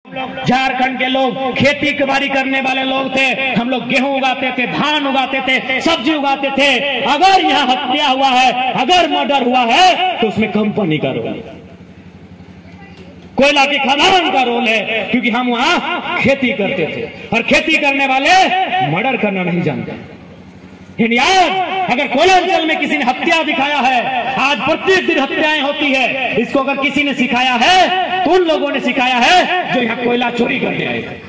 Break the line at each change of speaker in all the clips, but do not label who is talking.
झारखंड के लोग खेती बाड़ी करने वाले लोग थे। हम लोग गेहूं उगाते थे, धान उगाते थे, सब्जी उगाते थे। अगर यहाँ हत्या हुआ है, अगर मर्डर हुआ है, तो उसमें कंपनी का रोल है, कोयला की खदान का रोल है, क्योंकि हम वहां खेती करते थे। और खेती करने वाले मर्डर करना नहीं जानते। आज अगर कोयलांचल में किसी ने हत्या दिखाया है, आज प्रत्येक दिन हत्याएं होती है, इसको अगर किसी ने सिखाया है तो उन लोगों ने सिखाया है जो यहाँ कोयला चोरी करने आए थे।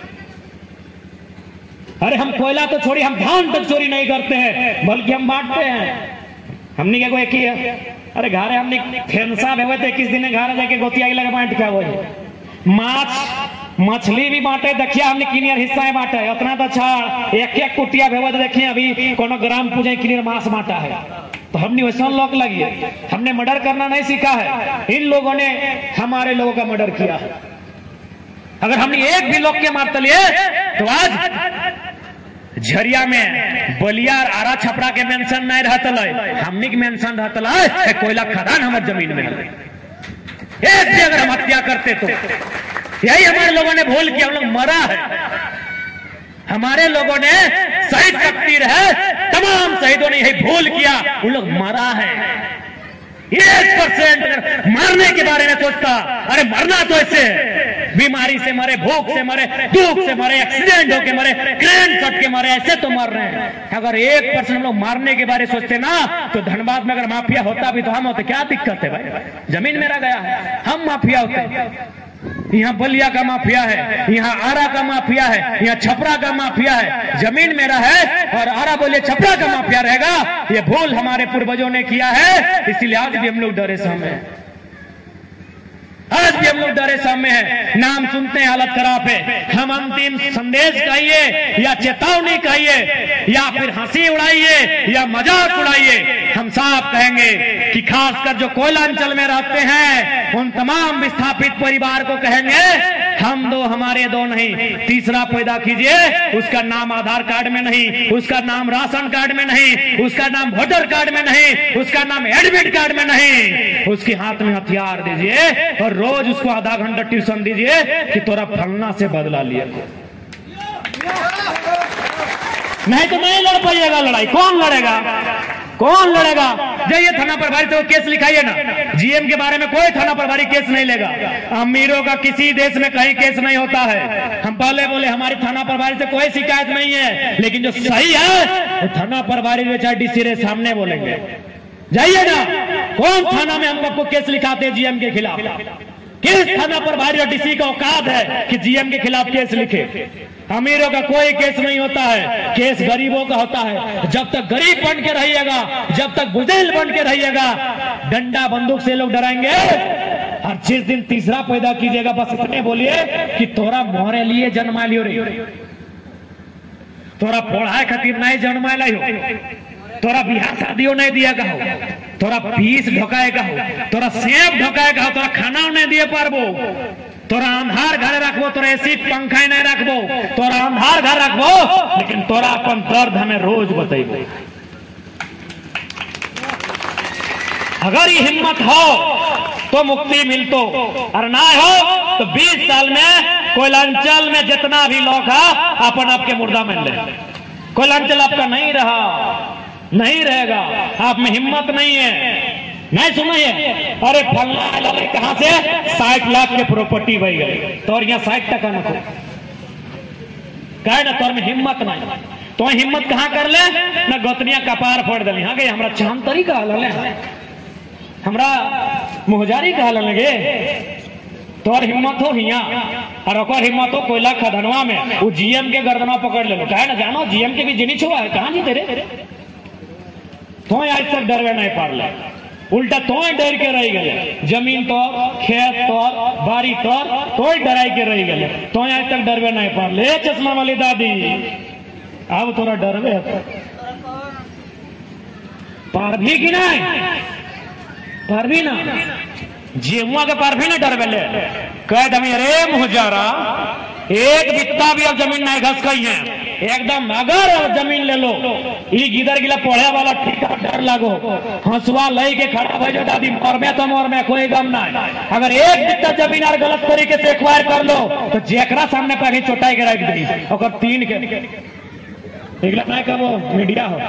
अरे हम कोयला तो छोड़ी, हम धान तक चोरी नहीं करते हैं, बल्कि हम बांटते हैं। हमने क्या कोई की है? अरे घरे हमने फेंसा भेवे थे, किस दिन घरे जाके गोतिया लगा बांट क्या वो माछ मछली भी बांटे। देखिए हमने किनियर हिस्सा बांटे, उतना तो अच्छा एक एक कुटिया भेवे। देखिए अभी कोनो ग्राम पूजा किनियर मांस बांटा है, तो हमने वैसा लोग लगी है। हमने मर्डर करना नहीं सीखा है, इन लोगों ने हमारे लोगों का मर्डर किया है। अगर हमने एक भी लोग के मारते लिए तो आज झरिया में बलिया आरा छपरा के मेंशन नहीं रहता, हमने के मेंशन रहता कोयला खदान हमारे जमीन में। एक भी अगर हम हत्या करते तो यही हमारे लोगों ने भूल किया, हम लोग मरा है। हमारे लोगों ने शहीद तकदीर है, तमाम शहीदों ने यही भूल किया, उन लोग मरा है। 1% मरने के बारे में सोचता, अरे मरना तो ऐसे है, बीमारी से मरे, भूख से मरे, दुख से मरे, एक्सीडेंट होके मरे, करंट कट के मरे, ऐसे तो मर रहे हैं। अगर 1% हम लोग मारने के बारे में सोचते ना, तो धनबाद में अगर माफिया होता भी तो हम होते, क्या दिक्कत है भाई? जमीन मेरा गया है, हम माफिया होते। यहाँ बलिया का माफिया है, यहाँ आरा का माफिया है, यहाँ छपरा का माफिया है, जमीन मेरा है और आरा बोले छपरा का माफिया रहेगा। ये भूल हमारे पूर्वजों ने किया है, इसीलिए आज भी हम लोग डरे सामने हैं। आज भी हम लोग डरे सामने हैं, नाम सुनते हैं हालत खराब है। हम अंतिम संदेश कहिए या चेतावनी कहिए या फिर हंसी उड़ाइए या मजाक उड़ाइए, हम साफ कहेंगे कि खासकर जो कोयलांचल में रहते हैं उन तमाम विस्थापित परिवार को कहेंगे, हम दो हमारे दो नहीं, तीसरा पैदा कीजिए। उसका नाम आधार कार्ड में नहीं, उसका नाम राशन कार्ड में नहीं, उसका नाम वोटर कार्ड में नहीं, उसका नाम एडमिट कार्ड में नहीं, उसके हाथ में हथियार दीजिए और रोज उसको आधा घंटा ट्यूशन दीजिए कि तोरा फलना से बदला लिया। नहीं तो नहीं लड़ पाइएगा लड़ाई। कौन लड़ेगा? कौन लड़ेगा? जाइए थाना प्रभारी से वो केस लिखाइए ना। जीएम के बारे में कोई थाना प्रभारी केस नहीं लेगा। अमीरों का किसी देश में कहीं केस नहीं होता है। हम पहले बोले हमारी थाना प्रभारी से कोई शिकायत नहीं है, लेकिन जो सही है वो थाना प्रभारी जो चाहे डीसी रे सामने बोलेंगे। जाइए ना, कौन थाना में हम आपको केस लिखाते हैं जीएम के खिलाफ? किस थाना प्रभारी और डीसी का औकात है कि जीएम के खिलाफ केस लिखे? अमीरों का कोई केस नहीं होता है, केस गरीबों का होता है। जब तक गरीब बन के रहिएगा, जब तक बुज़दिल बन के रहिएगा, डंडा बंदूक से लोग डराएंगे। और जिस दिन तीसरा पैदा कीजिएगा, बस इतने बोलिए कि तोरा मोहरे लिए जन्मा लियो रे, तोरा पढ़ाई खातिर नहीं जन्मा हो, तोरा बिहार शादियों नहीं दिया का हो, तोरा पीस ढोकाएगा हो, तोरा सेब ढोकाएगा हो, तोरा खाना नहीं दिए पारबो, तोरा अंधार घर रखबो, तोरा एसी पंखा नहीं रखबो, तोरा अंधार घर रखबो, लेकिन तोरा अपन दर्द हमें रोज बतेबो। अगर ये हिम्मत हो तो मुक्ति मिलतो, और ना हो तो 20 साल में कोयलांचल में जितना भी लोग है अपन आपके मुर्दा मिल ले। कोयलांचल आपका नहीं रहा, नहीं रहेगा। आप में हिम्मत नहीं है। नहीं सुनिए, अरे फलना कहां से 60 लाख के प्रॉपर्टी बह गई, तो और यहाँ 60 टका न कहे ना, तोर में हिम्मत नहीं, तो हिम्मत कहाँ कर ले ना, गोतनिया कपार फोड़ दिली। हाँ गई हमरा चांतरी कहा ले, हमरा मुहजारी कहा लगे, तोर हिम्मत हो हिया और ओकर हिम्मत हो कोयला खदनवा में वो जीएम के गर्दना पकड़ ले। कहे ना जानो जीएम के भी जिनी छुआ है, कहां जीते रे? तो आज तक डरवे नहीं पार ले, उल्टा तो डर के रह गए। जमीन तो, खेत तो, बाड़ी तो डराई के रह गए, तो आज तक डरवे नहीं पार ले। चश्मा वाली दादी, अब थोड़ा डरवे पार भी कि नहीं? पार भी ना, जेमुआ के पार भी ना डरवे ले। कह दमी अरे मुहजारा, एक बित्ता भी अब जमीन नहीं घस गई है, एकदम अगर जमीन ले लो ई गिदर गिला पढ़े वाला ठिका डर लागो हंसुआ लई के खड़ा भाई जो दादी मोर में कोई गम ना। अगर एक बित्ता जमीन और गलत तरीके से एक्वायर कर लो तो जेकरा सामने पहले चोटाई के रख दी और 3 के निकला ना कब मीडिया हो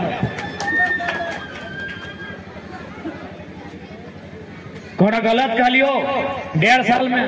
कोना गलत कर लियो 1.5 साल में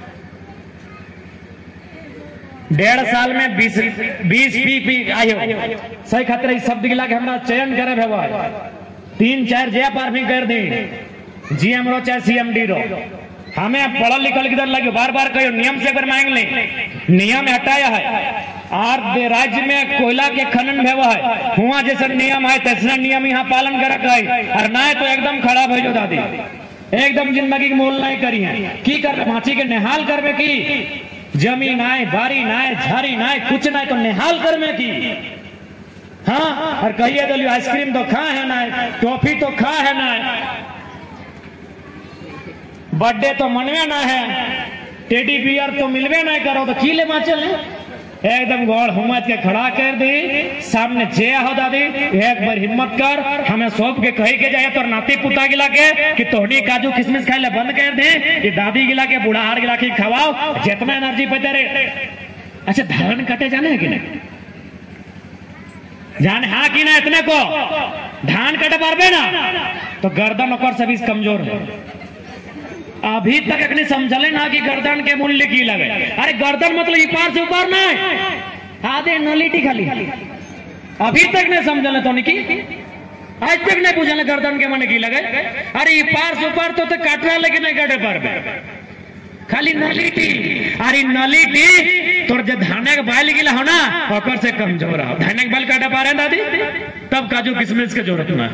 20 पी आयो सही खातिर शब्द गिला के हमरा चयन करे भेवा 3-4 जे पार भी कर दी जीएम रो चाहे सीएमडी रो हमें पढ़ल लिखल किधर लगे बार बार कहो नियम से एक बार मांग ले नियम हटाया है और राज्य में कोयला के खनन भेवा है हुआ जैसा नियम है तैसा नियम यहाँ पालन कर और ना तो एकदम खराब है जो दादी एकदम जिंदगी मोल नहीं करी है की कर माछी के निहाल करवे की जमीन आए बारी नाए झारी नाए कुछ नाए तो निहाल करवे की। हाँ और कहिए तो आइसक्रीम तो खा है ना टॉफी तो खा है ना बर्थडे तो मनवे ना है टेडी बियर तो मिलवे ना करो तो की ले चल एकदम गौड़ हुम्मत के खड़ा कर दी सामने जे हो दादी एक बार हिम्मत कर हमें सौंप के कही के जाए तो नाती पुता गिला के कि तोहनी काजू किशमिश खाए ले बंद कर दे कि दादी गिला के बूढ़ा हार गिला के खवाओ जितना एनर्जी पे रे। अच्छा धान कटे जाने है कि नहीं जाने हाँ कि ना इतने को धान कटे पारबे ना तो गर्दन और सभी कमजोर है अभी तक अपने समझले ना कि गर्दन के मूल्य की लगे अरे गर्दन मतलब पार से ऊपर ना आधे नलिटी खाली अभी तक नहीं समझले तो की आज तक नहीं पूछले गर्दन के मन की लगे अरे पार से ऊपर तो काटना लेकिन नहीं काटे पार खाली नलिटी अरे नलिटी तोर जो धाने के बाल गिला हो ना ओकर से कमजोर हो धाने के बाल काटे पा रहे दादी तब काजू किशमिश के जरूरत ना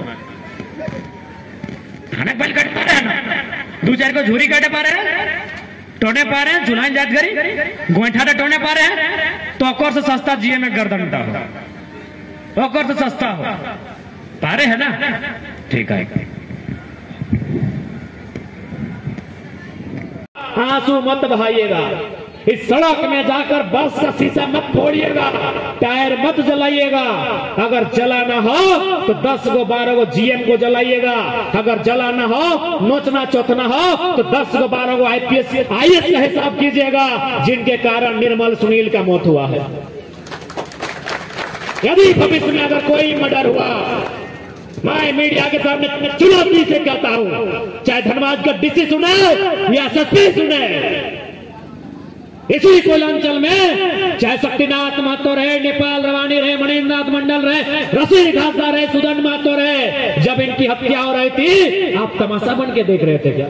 धाने के बाल काट पा रहे ना 2-4 को झूरी काटे पा रहे हैं टोने पा रहे हैं जुलाई जात करी गोईठा टोने पा रहे हैं तो अकोर से सस्ता जिए में गर्दन हो अकोर से सस्ता हो पा रहे है ना ठीक है। आंसू मत बहाइएगा इस सड़क में जाकर बस का शीशा मत फोड़िएगा टायर मत जलाइएगा अगर जला ना हो तो 10 को 12 को जीएम को जलाइएगा अगर जला ना हो नोचना चौथना हो तो 10 को 12 को आईपीएस आईएएस का हिसाब कीजिएगा जिनके कारण निर्मल सुनील का मौत हुआ है। यदि भविष्य में अगर कोई मर्डर हुआ मैं मीडिया के सामने चुनौती से कहता हूं चाहे धनबाद का डीसी सुने या एसएसपी सुने इसी कोयलांचल में चाहे शक्तिनाथ महतो रहे नेपाल रवानी रहे मणिन्द्रनाथ मंडल रहे रसी घासा रहे सुदन महतो रहे जब इनकी हत्या हो रही थी आप तमाशा बन के देख रहे थे क्या।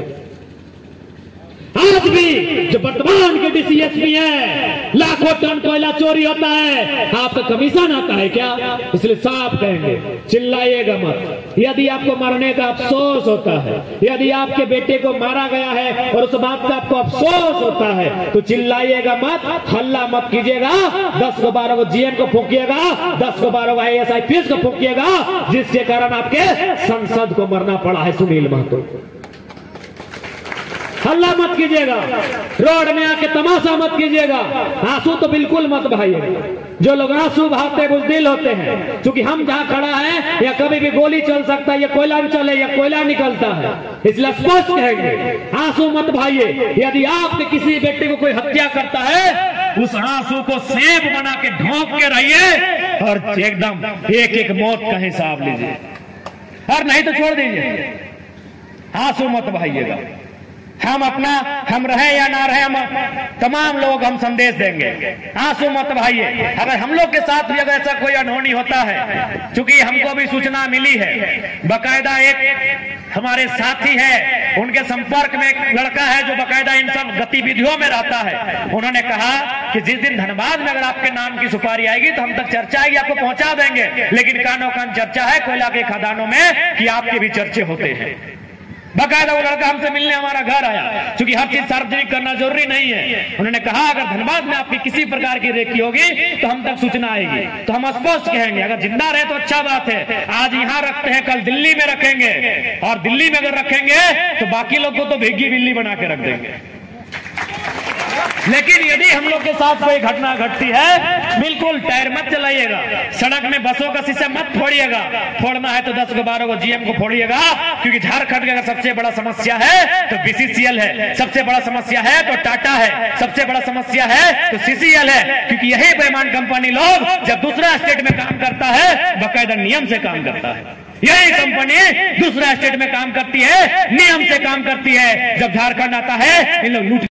आज भी जो वर्तमान के डीसीएसपी है लाखों टन कोयला चोरी होता है आपका कमीशन आता है क्या इसलिए साफ कहेंगे चिल्लाइएगा मत। यदि आपको मरने का अफसोस होता है यदि आपके बेटे को मारा गया है और उस बात का आपको अफसोस होता है तो चिल्लाइएगा मत हल्ला मत कीजिएगा 10 को 12 को जीएम को फूकिएगा 10 को 12 को आईएएस आईपीएस को फूकिएगा जिसके कारण आपके संसद को मरना पड़ा है सुनील महतो। हल्ला मत कीजिएगा रोड में आके तमाशा मत कीजिएगा आंसू तो बिल्कुल मत बहाइएगा। जो लोग आंसू बहाते बुज़दिल होते हैं क्योंकि हम जहां खड़ा है या कभी भी गोली चल सकता है या कोयला चले या कोयला निकलता है इसलिए स्पष्ट कहेंगे आंसू मत बहाइए। यदि आपके किसी बेटे को कोई हत्या करता है उस आंसू को सेब बना के ढोंक के रहिए और एकदम एक एक मौत का हिसाब लीजिए और नहीं तो छोड़ दीजिए आंसू मत बहाइएगा। हम रहे या ना रहे हम तमाम लोग हम संदेश देंगे आंसू मत बहाइए। अगर हम लोग के साथ भी अगर ऐसा कोई अनहोनी होता है क्योंकि हमको भी सूचना मिली है बकायदा एक हमारे साथी है उनके संपर्क में एक लड़का है जो बकायदा इन सब गतिविधियों में रहता है उन्होंने कहा कि जिस दिन धनबाद में अगर आपके नाम की सुपारी आएगी तो हम तक चर्चा आएगी आपको पहुंचा देंगे लेकिन कानो कान चर्चा है कोयला के खदानों में कि आपके भी चर्चे होते हैं। बकायदा वो लड़का हमसे मिलने हमारा घर आया क्योंकि हर चीज सार्वजनिक करना जरूरी नहीं है। उन्होंने कहा अगर धनबाद में आपकी किसी प्रकार की रेकी होगी तो हम तक सूचना आएगी तो हम स्पष्ट कहेंगे अगर जिंदा रहे तो अच्छा बात है आज यहाँ रखते हैं कल दिल्ली में रखेंगे और दिल्ली में अगर रखेंगे तो बाकी लोग को तो भीगी बिल्ली बना के रख देंगे। लेकिन यदि हम लोग के साथ कोई घटना घटती है बिल्कुल टायर मत चलाइएगा, सड़क में बसों का शीशा मत फोड़िएगा, फोड़ना है तो 10 को 12 को जीएम को फोड़िएगा, क्योंकि झारखंड का अगर सबसे बड़ा समस्या है तो बीसीसीएल है, सबसे बड़ा समस्या है तो टाटा है, सबसे बड़ा समस्या है तो सीसीएल है, क्योंकि यही बेईमान कंपनी लोग जब दूसरा स्टेट में काम करता है बाकायदा नियम से काम करता है, यही कंपनी दूसरा स्टेट में काम करती है नियम से काम करती है, जब झारखंड आता है इन लोग लूट